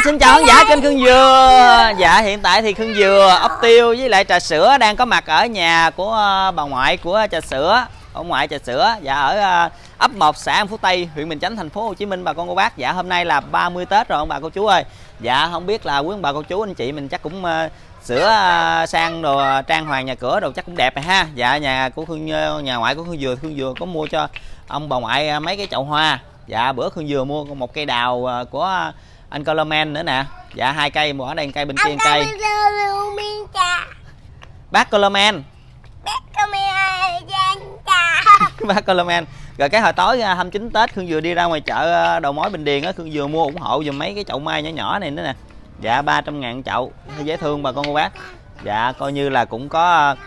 xin chào khán giả kênh Khương Dừa. Dạ, hiện tại thì Khương Dừa, ốc tiêu với lại trà sữa đang có mặt ở nhà của bà ngoại của trà sữa, ông ngoại trà sữa. Dạ, ở ấp 1 xã An Phú Tây, huyện Bình Chánh, thành phố Hồ Chí Minh bà con cô bác. Dạ, hôm nay là 30 Tết rồi ông bà cô chú ơi. Dạ, không biết là quý ông bà cô chú anh chị mình chắc cũng sửa sang đồ trang hoàng nhà cửa đồ chắc cũng đẹp rồi ha. Dạ, nhà ngoại của Khương Dừa có mua cho ông bà ngoại mấy cái chậu hoa. Dạ, bữa Khương Dừa mua một cây đào của anh Coleman nữa nè. Dạ, 2 cây, một ở đây cây bên kia một cây. Bác Coleman. Bác Coleman. Rồi cái hồi tối 29 Tết Khương Dừa đi ra ngoài chợ đầu mối Bình Điền á, Khương Dừa mua ủng hộ giùm mấy cái chậu mai nhỏ nhỏ này nữa nè. Dạ, 300.000 chậu, dễ thương bà con cô bác. Dạ, coi như là cũng có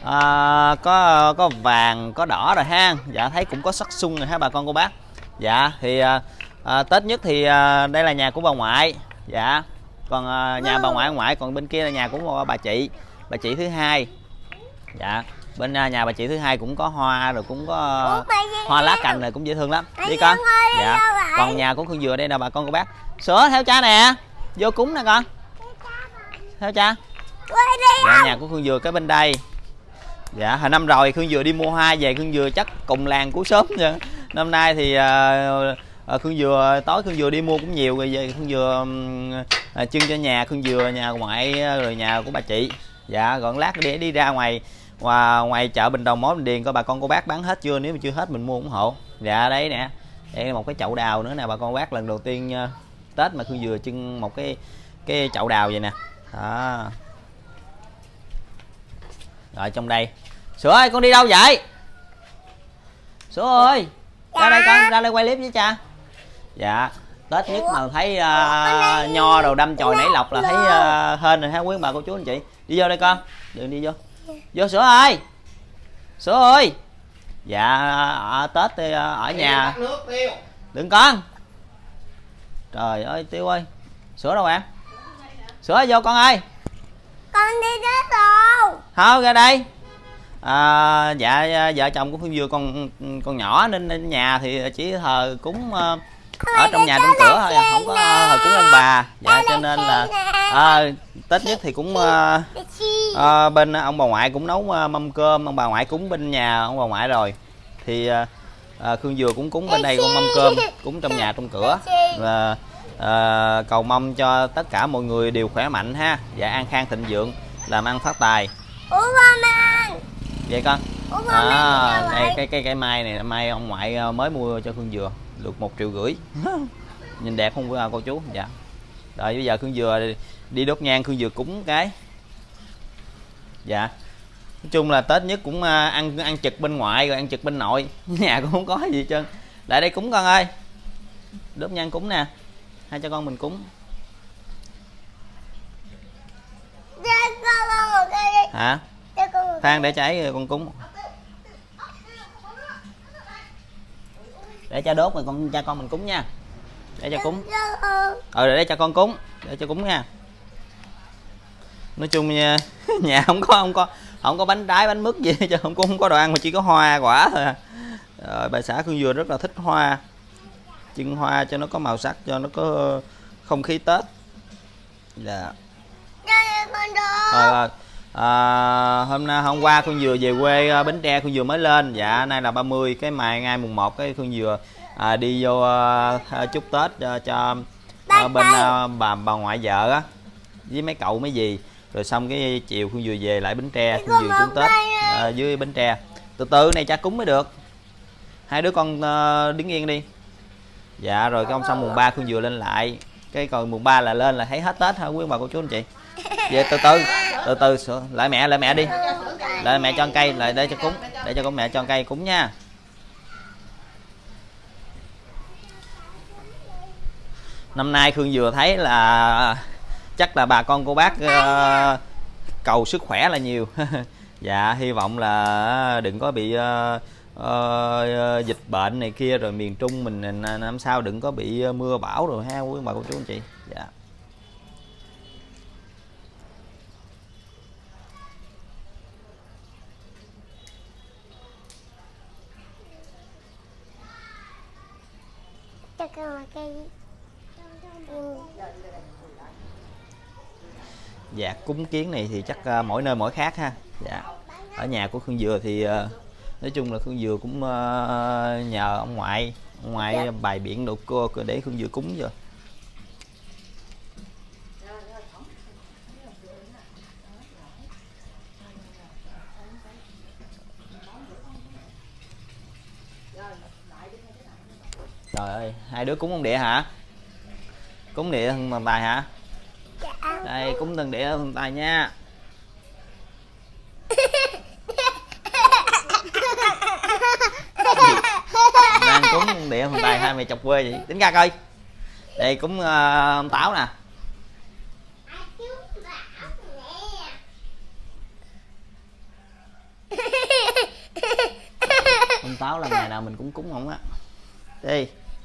vàng, có đỏ rồi ha. Dạ, thấy cũng có sắc sung rồi ha bà con cô bác. Dạ, thì Tết nhất thì đây là nhà của bà ngoại. Dạ, còn nhà bà ngoại, còn bên kia là nhà của bà chị thứ hai. Dạ, bên nhà bà chị thứ hai cũng có hoa rồi, cũng có hoa lá cành này, cũng dễ thương lắm. Đi con. Dạ, còn nhà của Khương Dừa đây là bà con cô bác. Sữa theo cha nè, vô cúng nè con, theo cha. Dạ, nhà của Khương Dừa cái bên đây. Dạ, hồi năm rồi Khương Dừa đi mua hoa về, Khương Dừa chắc cùng làng của xóm vậy. Năm nay thì Khương Dừa tối Khương Dừa đi mua cũng nhiều rồi, về Khương Dừa trưng cho nhà Khương Dừa, nhà ngoại rồi nhà của bà chị. Dạ, còn lát để đi ra ngoài chợ Bình Đồng, Mối Bình Điền coi bà con cô bác bán hết chưa, nếu mà chưa hết mình mua ủng hộ. Dạ, đấy nè, đây là một cái chậu đào nữa nè bà con cô bác, lần đầu tiên Tết mà Khương Dừa trưng một cái chậu đào vậy nè. Đó. Rồi trong đây. Sữa ơi, con đi đâu vậy? Sữa ơi, ra đây con, ra đây quay clip với cha. Dạ, Tết nhất mà thấy nho đồ đâm chồi nảy lọc là thấy hên rồi ha quý bà cô chú anh chị. Đi vô đây con, đừng đi vô. Vô Sữa ơi. Sữa ơi. Dạ, Tết thì ở nhà. Đừng con. Trời ơi Tiêu ơi. Sữa đâu em? Sữa ơi, vô con ơi. Con đi Tết rồi. Thôi ra đây. Dạ, vợ chồng của Phương Dừa còn nhỏ nên nhà thì chỉ thờ cúng ở trong nhà trong cửa thôi, không có thờ cúng ông bà. Dạ, cho nên là Tết nhất thì cũng bên ông bà ngoại cũng nấu mâm cơm, ông bà ngoại cúng bên nhà ông bà ngoại rồi thì Khương Dừa cũng cúng bên đây con mâm cơm, cúng trong nhà trong cửa, và cầu mong cho tất cả mọi người đều khỏe mạnh ha. Dạ, an khang thịnh vượng, làm ăn phát tài. Vậy con. Đây cây mai này, mai ông ngoại mới mua cho Khương Dừa được 1,5 triệu. Nhìn đẹp không cô chú? Dạ. Rồi bây giờ Khương Dừa đi đốt nhang, Khương Dừa cúng cái. Dạ. Nói chung là Tết nhất cũng ăn trực bên ngoại rồi ăn trực bên nội. Nhà cũng không có gì hết trơn. Lại đây cúng con ơi. Đốt nhang cúng nè. Hai cho con mình cúng. Hả? Phan để cháy con cúng. Để cha đốt rồi cha con mình cúng nha. Để cho cúng. Để cho con cúng, để cho cúng nha. Nói chung nha, nhà không có bánh trái bánh mứt gì chứ không có đồ ăn mà chỉ có hoa quả thôi à. Rồi bà xã Khương Dừa rất là thích hoa. Trưng hoa cho nó có màu sắc, cho nó có không khí Tết. Dạ. Hôm qua Khương Dừa về quê Bến Tre, Khương Dừa mới lên. Dạ, nay là 30, cái ngày mùng 1 cái Khương Dừa đi vô chúc Tết cho bên bà ngoại vợ á với mấy cậu mấy dì, rồi xong cái chiều Khương Dừa về lại Bến Tre, Khương Dừa chúc Tết dưới Bến Tre. Từ từ này cha cúng mới được, hai đứa con đứng yên đi. Dạ, rồi cái xong mùng 3 Khương Dừa lên lại, cái còn mùng 3 là lên là thấy hết Tết hả quý bà cô chú anh chị. Về từ từ lại mẹ đi, lại mẹ cho cây lại để cho cúng, để cho con mẹ cho cây cúng nha. Năm nay Khương Dừa thấy là chắc là bà con cô bác cầu sức khỏe là nhiều. Dạ, hy vọng là đừng có bị dịch bệnh này kia, rồi miền Trung mình năm sau đừng có bị mưa bão rồi ha quý bà cô chú anh chị. Dạ. Cho con một cây. Dạ, cúng kiến này thì chắc mỗi nơi mỗi khác ha. Dạ. Ở nhà của Khương Dừa thì nói chung là Khương Dừa cũng nhờ ông ngoại bày biện đồ cô để Khương Dừa cúng rồi. Trời ơi, hai đứa cúng ông địa hả? Cúng địa thần tài hả? Dạ. Đây, cúng thần địa thần tài nha. Đang cúng ông địa thần tài, hai mày chọc quê vậy. Tính ra coi. Đây cúng ông Táo nè. Ông Táo là ngày nào mình cũng cúng ổng á. Đi.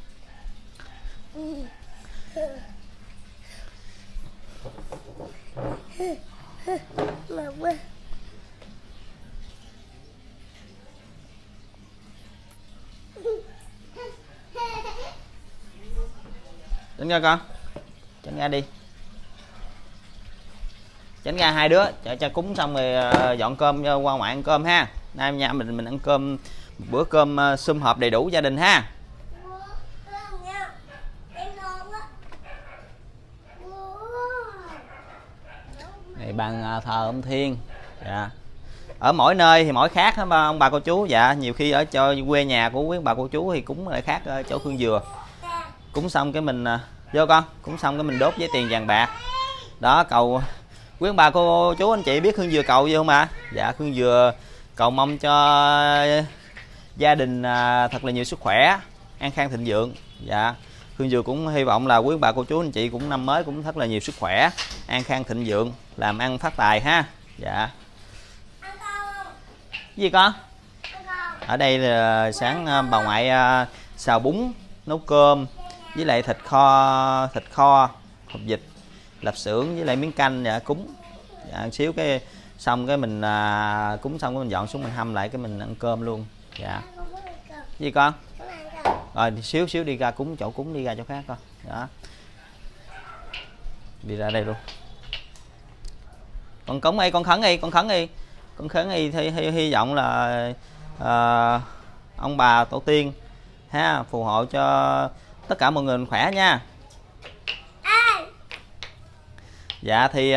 Tránh ra con. Tránh ra đi. Tránh ra hai đứa cho cúng xong rồi dọn cơm qua ngoại ăn cơm ha. Nay nhà mình ăn cơm một bữa cơm sum họp đầy đủ gia đình ha. Này bàn thờ ông Thiên. Dạ. Ở mỗi nơi thì mỗi khác hả ông bà cô chú. Dạ, nhiều khi ở cho quê nhà của quý ông bà cô chú thì cúng lại khác ở chỗ Khương Dừa. Cúng xong cái mình vô con, cúng xong cái mình đốt với tiền vàng bạc. Đó, cầu quý ông bà cô chú anh chị biết Khương Dừa cầu gì không ạ? Dạ, Khương Dừa cầu mong cho gia đình thật là nhiều sức khỏe, an khang thịnh vượng. Dạ, Khương Dừa cũng hy vọng là quý ông bà cô chú anh chị cũng năm mới cũng thật là nhiều sức khỏe, an khang thịnh vượng, làm ăn phát tài ha. Dạ. Gì con? Ở đây là sáng bà ngoại xào bún, nấu cơm với lại thịt kho, hộp vịt, lạp xưởng với lại miếng canh. Dạ, cúng. Dạ, xíu cái xong cái mình cúng xong cái mình dọn xuống mình hâm lại cái mình ăn cơm luôn. Dạ. Gì con? Rồi xíu đi ra cúng chỗ cúng, đi ra chỗ khác con. Đó. Đi ra đây luôn. Con cúng đi, con khấn đi, con khấn đi hy vọng là ông bà tổ tiên ha phù hộ cho tất cả mọi người khỏe nha. Dạ thì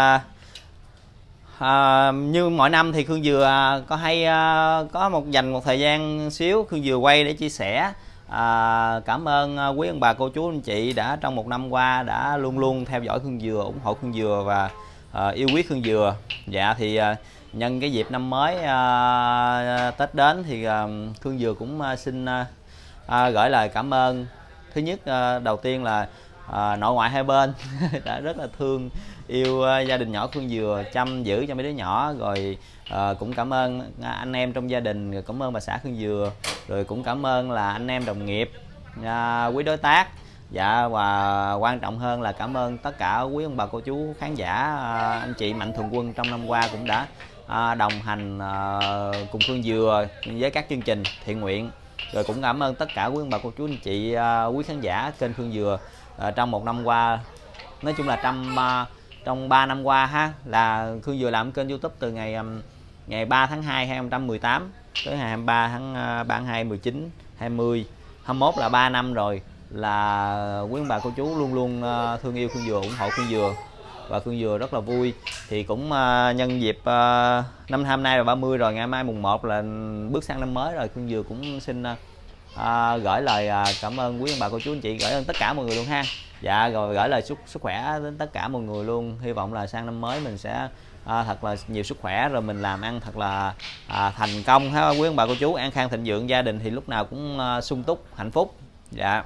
như mọi năm thì Khương Dừa có hay có dành một thời gian xíu Khương Dừa quay để chia sẻ. Cảm ơn quý ông bà cô chú anh chị đã trong một năm qua đã luôn luôn theo dõi Khương Dừa, ủng hộ Khương Dừa và yêu quý Khương Dừa. Dạ thì nhân cái dịp năm mới Tết đến thì Khương Dừa cũng xin gửi lời cảm ơn. Thứ nhất đầu tiên là nội ngoại hai bên đã rất là thương yêu gia đình nhỏ Khương Dừa, chăm giữ cho mấy đứa nhỏ. Rồi cũng cảm ơn anh em trong gia đình, rồi cảm ơn bà xã Khương Dừa, rồi cũng cảm ơn là anh em đồng nghiệp, quý đối tác. Dạ, và quan trọng hơn là cảm ơn tất cả quý ông bà cô chú khán giả, anh chị mạnh thường quân trong năm qua cũng đã đồng hành cùng Khương Dừa với các chương trình thiện nguyện. Rồi cũng cảm ơn tất cả quý ông bà cô chú anh chị, quý khán giả kênh Khương Dừa trong một năm qua. Nói chung là trong 3 năm qua ha, là Khương Dừa làm kênh YouTube từ ngày 3 tháng 2 2018 tới ngày 23 tháng 3 2019 20 21 là 3 năm rồi, là quý ông bà cô chú luôn luôn thương yêu Khương Dừa, ủng hộ Khương Dừa và Khương Dừa rất là vui. Thì cũng nhân dịp năm hôm nay là 30 rồi, ngày mai mùng 1 là bước sang năm mới rồi, Khương Dừa cũng xin gửi lời cảm ơn quý ông bà cô chú anh chị, gửi ơn tất cả mọi người luôn ha. Dạ, rồi gửi lời sức khỏe đến tất cả mọi người luôn. Hy vọng là sang năm mới mình sẽ thật là nhiều sức khỏe, rồi mình làm ăn thật là thành công ha quý ông bà cô chú, an khang thịnh vượng, gia đình thì lúc nào cũng sung túc hạnh phúc. Dạ.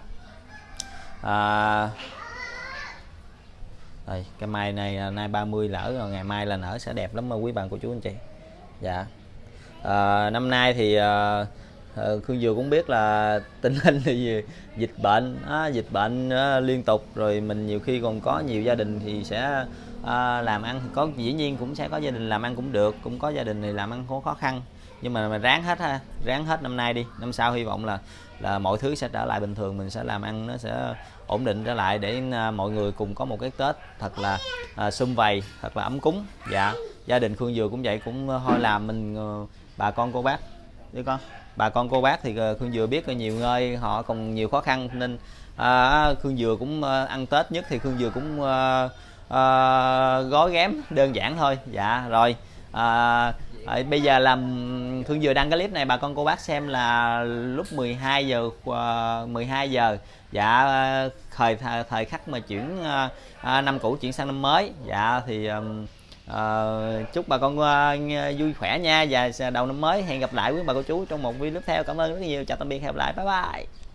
Đây, cái mai này nay 30 lỡ rồi, ngày mai là nở sẽ đẹp lắm quý bạn cô chú anh chị. Dạ. Năm nay thì Khương Dừa cũng biết là tình hình thì dịch bệnh liên tục, rồi mình nhiều khi còn có nhiều gia đình thì sẽ làm ăn có, dĩ nhiên cũng sẽ có gia đình làm ăn cũng được, cũng có gia đình thì làm ăn có khó khăn, nhưng mà ráng hết ha, ráng hết năm nay đi, năm sau hy vọng là mọi thứ sẽ trở lại bình thường, mình sẽ làm ăn nó sẽ ổn định trở lại để mọi người cùng có một cái Tết thật là sum vầy, thật là ấm cúng. Dạ, gia đình Khương Dừa cũng vậy, cũng thôi làm mình bà con cô bác với con, bà con cô bác thì Khương Dừa biết nhiều nơi họ còn nhiều khó khăn, nên Khương Dừa cũng ăn Tết nhất thì Khương Dừa cũng gói ghém đơn giản thôi. Dạ rồi, bây giờ làm Khương Dừa đăng cái clip này bà con cô bác xem là lúc 12 giờ 12 giờ. Dạ, thời khắc mà chuyển năm cũ chuyển sang năm mới. Dạ thì chúc bà con vui khỏe nha, và đầu năm mới hẹn gặp lại quý bà cô chú trong một video tiếp theo. Cảm ơn rất nhiều, chào tạm biệt, hẹn gặp lại, bye bye.